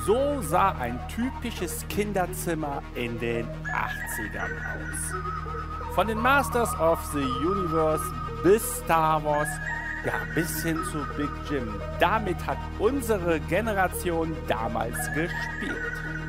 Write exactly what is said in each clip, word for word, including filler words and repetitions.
So sah ein typisches Kinderzimmer in den achtzigern aus. Von den Masters of the Universe bis Star Wars, ja, bis hin zu Big Jim. Damit hat unsere Generation damals gespielt.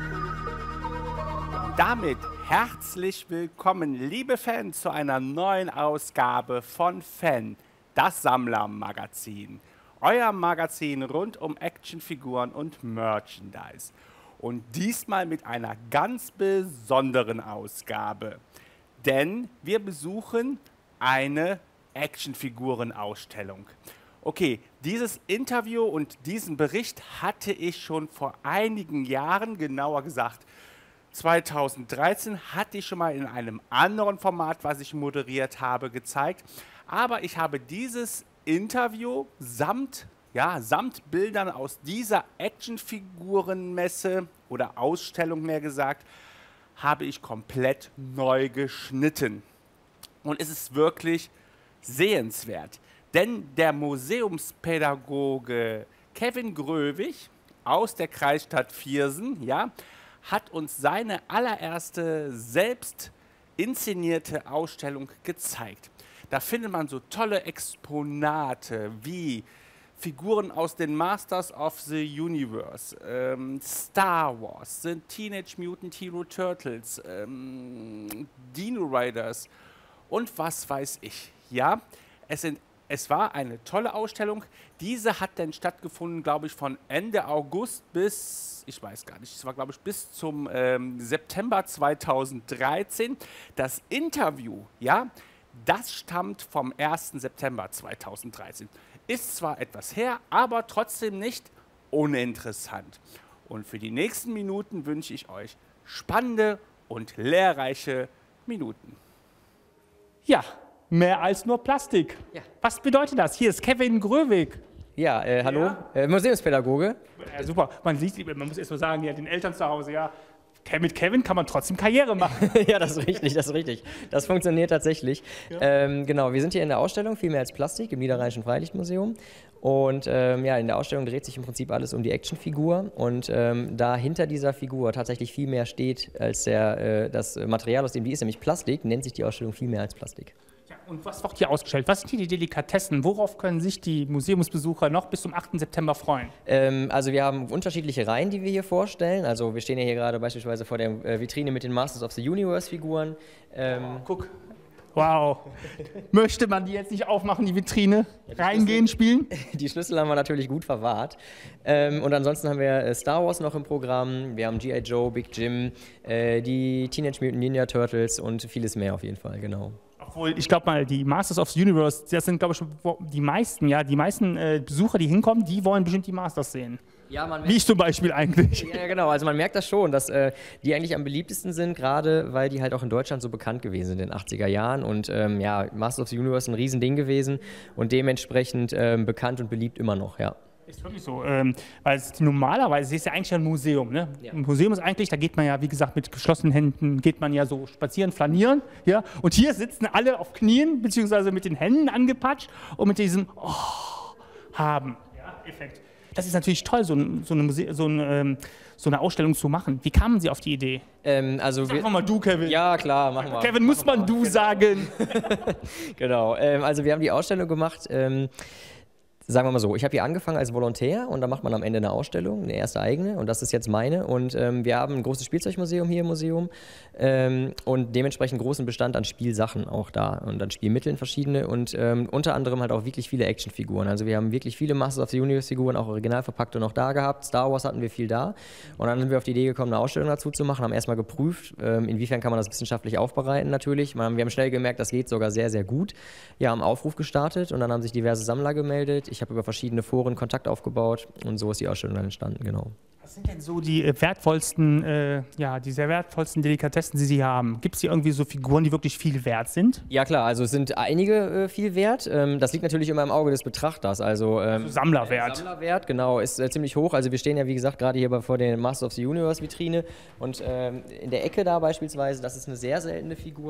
Und damit herzlich willkommen, liebe Fans, zu einer neuen Ausgabe von Fan, das Sammlermagazin. Euer Magazin rund um Actionfiguren und Merchandise. Und diesmal mit einer ganz besonderen Ausgabe. Denn wir besuchen eine Actionfigurenausstellung. Okay, dieses Interview und diesen Bericht hatte ich schon vor einigen Jahren, genauer gesagt zweitausenddreizehn, hatte ich schon mal in einem anderen Format, was ich moderiert habe, gezeigt. Aber ich habe dieses Interview samt, ja, samt Bildern aus dieser Actionfigurenmesse oder Ausstellung mehr gesagt, habe ich komplett neu geschnitten. Und es ist wirklich sehenswert, denn der Museumspädagoge Kevin Gröwig aus der Kreisstadt Viersen, ja, hat uns seine allererste selbst inszenierte Ausstellung gezeigt. Da findet man so tolle Exponate wie Figuren aus den Masters of the Universe, ähm, Star Wars, The Teenage Mutant Hero Turtles, ähm, Dino Riders und was weiß ich. Ja, es, sind, es war eine tolle Ausstellung. Diese hat dann stattgefunden, glaube ich, von Ende August bis, ich weiß gar nicht, es war, glaube ich, bis zum ähm, September zweitausenddreizehn. Das Interview, ja, das stammt vom ersten September zweitausenddreizehn. Ist zwar etwas her, aber trotzdem nicht uninteressant. Und für die nächsten Minuten wünsche ich euch spannende und lehrreiche Minuten. Ja, mehr als nur Plastik. Ja. Was bedeutet das? Hier ist Kevin Gröwig. Ja, äh, hallo, Ja. Äh, Museumspädagoge. Ja, super, man, sieht, man muss erst mal sagen, ja, den Eltern zu Hause, ja, mit Kevin kann man trotzdem Karriere machen. Ja, das ist richtig, das ist richtig. Das funktioniert tatsächlich. Ja. Ähm, genau, wir sind hier in der Ausstellung, viel mehr als Plastik, im Niederrheinischen Freilichtmuseum. Und ähm, ja, in der Ausstellung dreht sich im Prinzip alles um die Actionfigur. Und ähm, da hinter dieser Figur tatsächlich viel mehr steht als der, äh, das Material, aus dem die ist, nämlich Plastik, nennt sich die Ausstellung viel mehr als Plastik. Ja, und was wird hier ausgestellt? Was sind hier die Delikatessen? Worauf können sich die Museumsbesucher noch bis zum achten September freuen? Ähm, also wir haben unterschiedliche Reihen, die wir hier vorstellen. Also wir stehen ja hier gerade beispielsweise vor der äh, Vitrine mit den Masters of the Universe Figuren. Ähm, oh, guck. Wow. Möchte man die jetzt nicht aufmachen, die Vitrine? Ja, die Reingehen, Schlüssel, spielen? Die Schlüssel haben wir natürlich gut verwahrt. Ähm, und ansonsten haben wir äh, Star Wars noch im Programm. Wir haben G I Joe, Big Jim, äh, die Teenage Mutant Ninja Turtles und vieles mehr auf jeden Fall, genau. Obwohl, ich glaube mal, die Masters of the Universe, das sind, glaube ich, die meisten, ja, die meisten äh, Besucher, die hinkommen, die wollen bestimmt die Masters sehen. Ja, man merkt, wie ich zum Beispiel eigentlich. Ja, genau, also man merkt das schon, dass äh, die eigentlich am beliebtesten sind, gerade weil die halt auch in Deutschland so bekannt gewesen sind in den achtziger Jahren und ähm, ja, Masters of the Universe ein Riesending gewesen und dementsprechend ähm, bekannt und beliebt immer noch, ja. Ist wirklich so, ähm, weil es normalerweise ist ja eigentlich ein Museum, ne? Ja. Ein Museum ist eigentlich, da geht man ja, wie gesagt, mit geschlossenen Händen, geht man ja so spazieren, flanieren, ja? Und hier sitzen alle auf Knien, beziehungsweise mit den Händen angepatscht und mit diesem oh, haben, ja, Effekt. Das ist natürlich toll, so, ein, so, eine, Muse so, ein, ähm, so eine Ausstellung zu machen. Wie kamen Sie auf die Idee? Ähm, also Sag wir, mal du, Kevin. Ja, klar, machen wir. Kevin, muss man du sagen. Genau, ähm, also wir haben die Ausstellung gemacht. Ähm, Sagen wir mal so, ich habe hier angefangen als Volontär und da macht man am Ende eine Ausstellung, eine erste eigene und das ist jetzt meine und ähm, wir haben ein großes Spielzeugmuseum hier im Museum ähm, und dementsprechend großen Bestand an Spielsachen auch da und an Spielmitteln verschiedene und ähm, unter anderem halt auch wirklich viele Actionfiguren. Also wir haben wirklich viele Masters of the Universe Figuren, auch original verpackte noch da gehabt, Star Wars hatten wir viel da und dann sind wir auf die Idee gekommen, eine Ausstellung dazu zu machen, haben erstmal geprüft, ähm, inwiefern kann man das wissenschaftlich aufbereiten natürlich. Wir haben schnell gemerkt, das geht sogar sehr, sehr gut. Wir haben einen Aufruf gestartet und dann haben sich diverse Sammler gemeldet. Ich habe über verschiedene Foren Kontakt aufgebaut und so ist die Ausstellung dann entstanden, genau. Was sind denn so die wertvollsten, äh, ja, die sehr wertvollsten Delikatessen, die Sie hier haben? Gibt es hier irgendwie so Figuren, die wirklich viel wert sind? Ja klar, also es sind einige äh, viel wert. Ähm, das liegt natürlich immer im Auge des Betrachters. Also, ähm, also Sammlerwert. Sammlerwert, genau, ist äh, ziemlich hoch. Also wir stehen ja wie gesagt gerade hier vor der Masters of the Universe Vitrine und ähm, in der Ecke da beispielsweise, das ist eine sehr seltene Figur.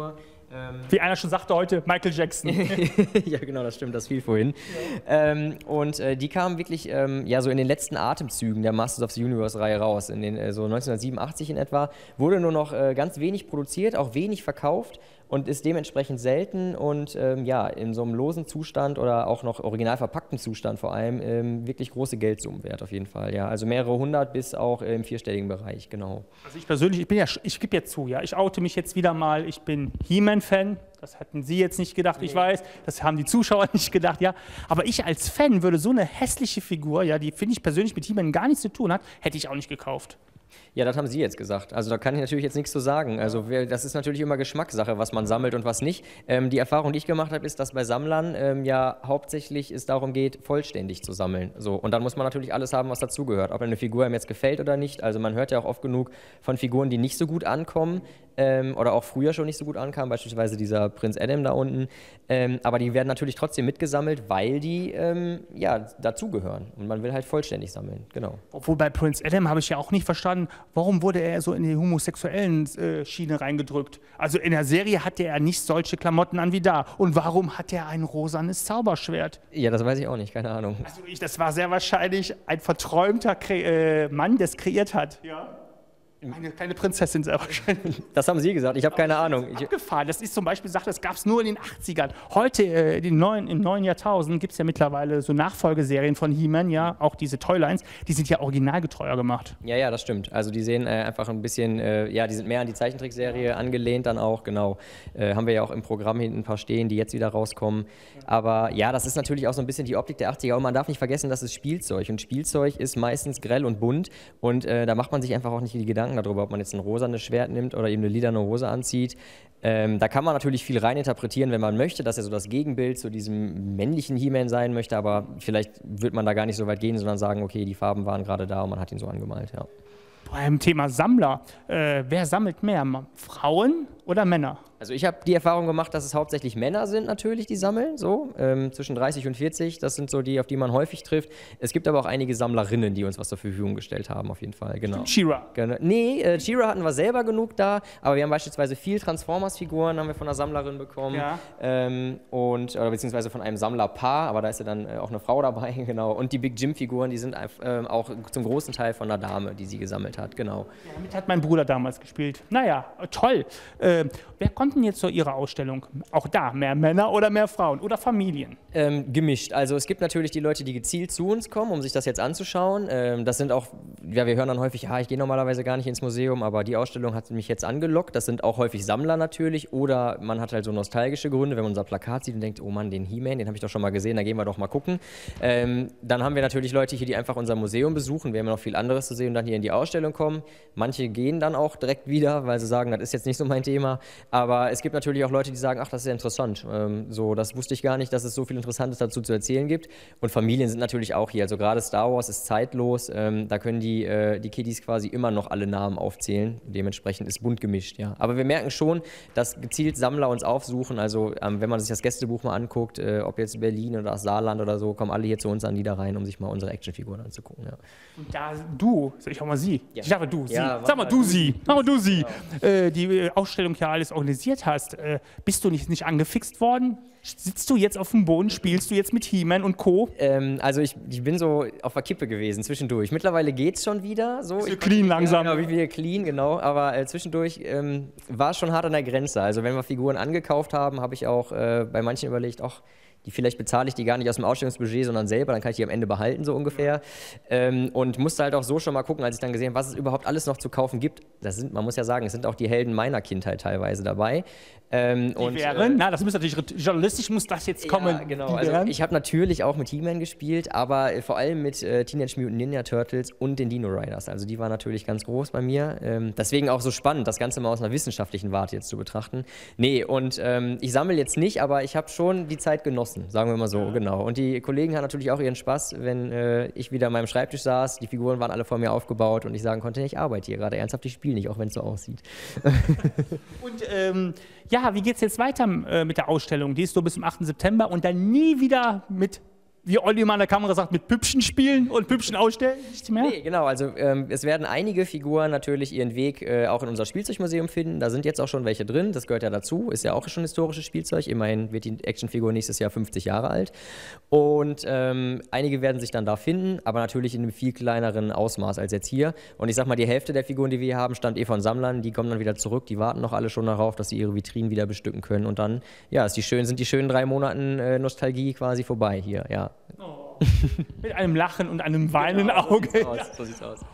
Ähm, Wie einer schon sagte heute, Michael Jackson. Ja, genau, das stimmt, das fiel vorhin. Ja. Ähm, und äh, die kamen wirklich ähm, ja, so in den letzten Atemzügen der Masters of the Universe-Reihe raus. In den, äh, so neunzehnhundertsiebenundachtzig in etwa. Wurde nur noch äh, ganz wenig produziert, auch wenig verkauft und ist dementsprechend selten und ähm, ja, in so einem losen Zustand oder auch noch original verpackten Zustand vor allem ähm, wirklich große Geldsummen wert auf jeden Fall. Ja. Also mehrere hundert bis auch im vierstelligen Bereich, genau. Also ich persönlich, ich bin ja, ich gebe jetzt zu, ja, ich oute mich jetzt wieder mal, ich bin He-Man-Fan. Das hatten Sie jetzt nicht gedacht, ich weiß, das haben die Zuschauer nicht gedacht, ja. Aber ich als Fan würde so eine hässliche Figur, ja, die finde ich persönlich mit He-Man gar nichts zu tun hat, hätte ich auch nicht gekauft. Ja, das haben Sie jetzt gesagt. Also da kann ich natürlich jetzt nichts zu sagen. Also wir, das ist natürlich immer Geschmackssache, was man sammelt und was nicht. Ähm, die Erfahrung, die ich gemacht habe, ist, dass bei Sammlern ähm, ja hauptsächlich es darum geht, vollständig zu sammeln. So. Und dann muss man natürlich alles haben, was dazugehört. Ob eine Figur einem jetzt gefällt oder nicht. Also man hört ja auch oft genug von Figuren, die nicht so gut ankommen ähm, oder auch früher schon nicht so gut ankamen, beispielsweise dieser Prinz Adam da unten. Ähm, aber die werden natürlich trotzdem mitgesammelt, weil die ähm, ja, dazugehören. Und man will halt vollständig sammeln. Genau. Obwohl bei Prinz Adam habe ich ja auch nicht verstanden, warum wurde er so in die homosexuellen äh, Schiene reingedrückt? Also in der Serie hatte er nicht solche Klamotten an wie da. Und warum hat er ein rosanes Zauberschwert? Ja, das weiß ich auch nicht, keine Ahnung. Also ich, das war sehr wahrscheinlich ein verträumter Kre äh, Mann, der es kreiert hat. Ja. Eine kleine Prinzessin sehr wahrscheinlich. Das haben Sie gesagt, ich habe keine Ahnung. Das ist abgefahren. Das ist zum Beispiel, sagt, das gab es nur in den achtzigern. Heute, äh, den neuen, im neuen Jahrtausend, gibt es ja mittlerweile so Nachfolgeserien von He-Man, ja, auch diese Toylines, die sind ja originalgetreuer gemacht. Ja, ja, das stimmt. Also die sehen äh, einfach ein bisschen, äh, ja, die sind mehr an die Zeichentrickserie angelehnt dann auch, genau. Äh, haben wir ja auch im Programm hinten ein paar stehen, die jetzt wieder rauskommen. Aber ja, das ist natürlich auch so ein bisschen die Optik der achtziger und man darf nicht vergessen, das ist Spielzeug und Spielzeug ist meistens grell und bunt und äh, da macht man sich einfach auch nicht die Gedanken darüber, ob man jetzt ein rosanes Schwert nimmt oder eben eine lilane Hose anzieht. Ähm, da kann man natürlich viel reininterpretieren, wenn man möchte, dass er so das Gegenbild zu diesem männlichen He-Man sein möchte, aber vielleicht wird man da gar nicht so weit gehen, sondern sagen, okay, die Farben waren gerade da und man hat ihn so angemalt, ja. Beim Thema Sammler, äh, wer sammelt mehr, Frauen oder Männer? Also ich habe die Erfahrung gemacht, dass es hauptsächlich Männer sind natürlich, die sammeln, so ähm, zwischen dreißig und vierzig, das sind so die, auf die man häufig trifft. Es gibt aber auch einige Sammlerinnen, die uns was zur Verfügung gestellt haben, auf jeden Fall, genau. She-Ra? Genau. Nee, äh, She-Ra hatten wir selber genug da, aber wir haben beispielsweise viel Transformers-Figuren, haben wir von einer Sammlerin bekommen, ja. ähm, und, oder beziehungsweise von einem Sammlerpaar, aber da ist ja dann äh, auch eine Frau dabei, genau. Und die Big Jim-Figuren, die sind äh, auch zum großen Teil von einer Dame, die sie gesammelt hat, genau. Ja, damit hat mein Bruder damals gespielt. Naja, toll. Äh, wer kommt denn jetzt zu Ihrer Ausstellung? Auch da, mehr Männer oder mehr Frauen oder Familien? Ähm, gemischt. Also es gibt natürlich die Leute, die gezielt zu uns kommen, um sich das jetzt anzuschauen. Ähm, das sind auch, ja, wir hören dann häufig, ja, ich gehe normalerweise gar nicht ins Museum, aber die Ausstellung hat mich jetzt angelockt. Das sind auch häufig Sammler natürlich oder man hat halt so nostalgische Gründe, wenn man unser Plakat sieht und denkt, oh Mann, den He-Man, den habe ich doch schon mal gesehen, da gehen wir doch mal gucken. Ähm, dann haben wir natürlich Leute hier, die einfach unser Museum besuchen. Wir haben ja noch viel anderes zu sehen und dann hier in die Ausstellung kommen. Manche gehen dann auch direkt wieder, weil sie sagen, das ist jetzt nicht so mein Thema. Aber es gibt natürlich auch Leute, die sagen, ach, das ist ja interessant. Ähm, so, das wusste ich gar nicht, dass es so viel Interessantes dazu zu erzählen gibt. Und Familien sind natürlich auch hier. Also gerade Star Wars ist zeitlos. Ähm, da können die, äh, die Kiddies quasi immer noch alle Namen aufzählen. Dementsprechend ist bunt gemischt, ja. Aber wir merken schon, dass gezielt Sammler uns aufsuchen. Also ähm, wenn man sich das Gästebuch mal anguckt, äh, ob jetzt Berlin oder das Saarland oder so, kommen alle hier zu uns an Niederrhein, um sich mal unsere Actionfiguren anzugucken, ja. Und da du, ich auch mal sie. Ja. Ich sage du, sie. Ja, Sag mal du, sie. Sag mal du, sie. Genau. Äh, die Ausstellung ja alles organisiert hast. Äh, bist du nicht, nicht angefixt worden? Sitzt du jetzt auf dem Boden, spielst du jetzt mit He-Man und Co.? Ähm, also ich, ich bin so auf der Kippe gewesen zwischendurch. Mittlerweile geht's schon wieder. So. Bist du clean langsam? Ja, genau, ich bin wieder clean, genau. Aber äh, zwischendurch ähm, war es schon hart an der Grenze. Also wenn wir Figuren angekauft haben, habe ich auch äh, bei manchen überlegt, ach, die vielleicht bezahle ich die gar nicht aus dem Ausstellungsbudget, sondern selber, dann kann ich die am Ende behalten, so ungefähr. Ähm, und musste halt auch so schon mal gucken, als ich dann gesehen habe, was es überhaupt alles noch zu kaufen gibt. Das sind, man muss ja sagen, es sind auch die Helden meiner Kindheit teilweise dabei. Ähm, die und, wären? Äh, Na, das muss natürlich, journalistisch muss das jetzt kommen. Ja, genau. Also ich habe natürlich auch mit He-Man gespielt, aber äh, vor allem mit äh, Teenage Mutant Ninja Turtles und den Dino Riders. Also die waren natürlich ganz groß bei mir. Ähm, deswegen auch so spannend, das Ganze mal aus einer wissenschaftlichen Warte jetzt zu betrachten. Nee, und ähm, ich sammle jetzt nicht, aber ich habe schon die Zeit genossen, sagen wir mal so, ja. Genau. Und die Kollegen hatten natürlich auch ihren Spaß, wenn äh, ich wieder an meinem Schreibtisch saß, die Figuren waren alle vor mir aufgebaut und ich sagen konnte, ich arbeite hier gerade ernsthaft, ich spiele nicht, auch wenn es so aussieht. Und ähm, ja, wie geht es jetzt weiter äh, mit der Ausstellung? Die ist so bis zum achten September und dann nie wieder mit wie Olli mal an der Kamera sagt, mit Püppchen spielen und Püppchen ausstellen? Nicht mehr? Nee, genau. Also ähm, es werden einige Figuren natürlich ihren Weg äh, auch in unser Spielzeugmuseum finden. Da sind jetzt auch schon welche drin. Das gehört ja dazu. Ist ja auch schon historisches Spielzeug. Immerhin wird die Actionfigur nächstes Jahr fünfzig Jahre alt. Und ähm, einige werden sich dann da finden, aber natürlich in einem viel kleineren Ausmaß als jetzt hier. Und ich sag mal, die Hälfte der Figuren, die wir hier haben, stammt eh von Sammlern. Die kommen dann wieder zurück. Die warten noch alle schon darauf, dass sie ihre Vitrinen wieder bestücken können. Und dann, ja, ist die schön, sind die schönen drei Monaten äh, Nostalgie quasi vorbei hier, ja. Oh. Mit einem Lachen und einem weinenden Genau, Auge. So sieht's aus. So sieht's aus.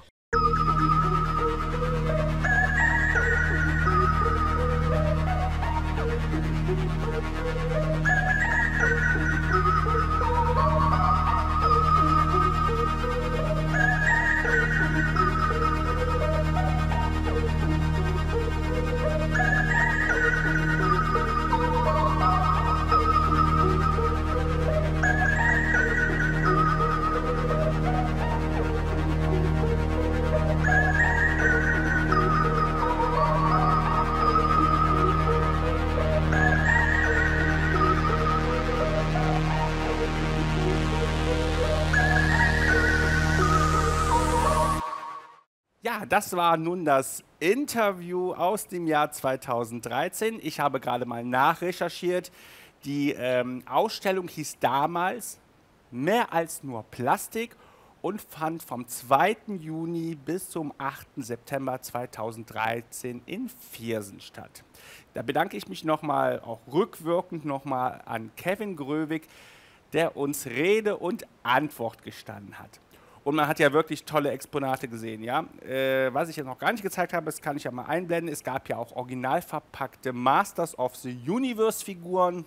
Ja, das war nun das Interview aus dem Jahr zweitausenddreizehn. Ich habe gerade mal nachrecherchiert. Die ähm, Ausstellung hieß damals Mehr als nur Plastik und fand vom zweiten Juni bis zum achten September zweitausenddreizehn in Viersen statt. Da bedanke ich mich nochmal, auch rückwirkend nochmal an Kevin Gröwig, der uns Rede und Antwort gestanden hat. Und man hat ja wirklich tolle Exponate gesehen. Ja? Äh, was ich jetzt noch gar nicht gezeigt habe, das kann ich ja mal einblenden. Es gab ja auch original verpackte Masters of the Universe Figuren.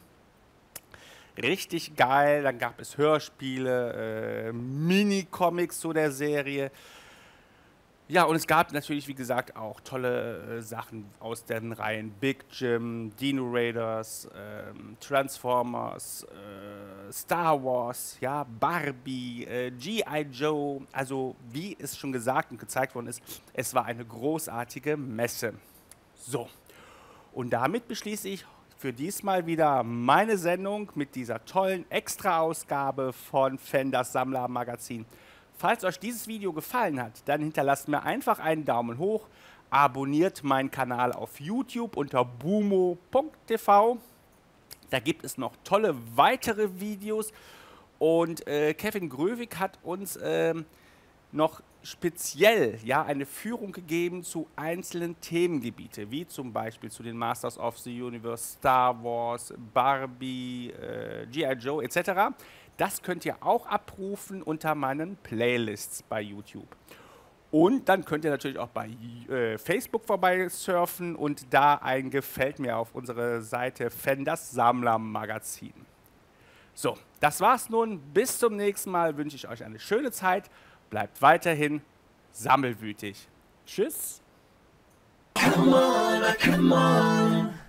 Richtig geil. Dann gab es Hörspiele, äh, Mini-Comics zu der Serie. Ja, und es gab natürlich, wie gesagt, auch tolle äh, Sachen aus den Reihen Big Jim, Dino Raiders, äh, Transformers, äh, Star Wars, ja, Barbie, äh, G I Joe. Also, wie es schon gesagt und gezeigt worden ist, es war eine großartige Messe. So, und damit beschließe ich für diesmal wieder meine Sendung mit dieser tollen Extra-Ausgabe von Fenders Sammler Magazin. Falls euch dieses Video gefallen hat, dann hinterlasst mir einfach einen Daumen hoch, abonniert meinen Kanal auf YouTube unter bumo punkt t v. Da gibt es noch tolle weitere Videos und äh, Kevin Gröwig hat uns äh, noch speziell ja, eine Führung gegeben zu einzelnen Themengebieten, wie zum Beispiel zu den Masters of the Universe, Star Wars, Barbie, äh, G I Joe et cetera. Das könnt ihr auch abrufen unter meinen Playlists bei YouTube. Und dann könnt ihr natürlich auch bei äh, Facebook vorbei surfen und da ein Gefällt mir auf unsere Seite Fenders Sammler Magazin. So, das war's nun. Bis zum nächsten Mal wünsche ich euch eine schöne Zeit. Bleibt weiterhin sammelwütig. Tschüss. Come on, come on.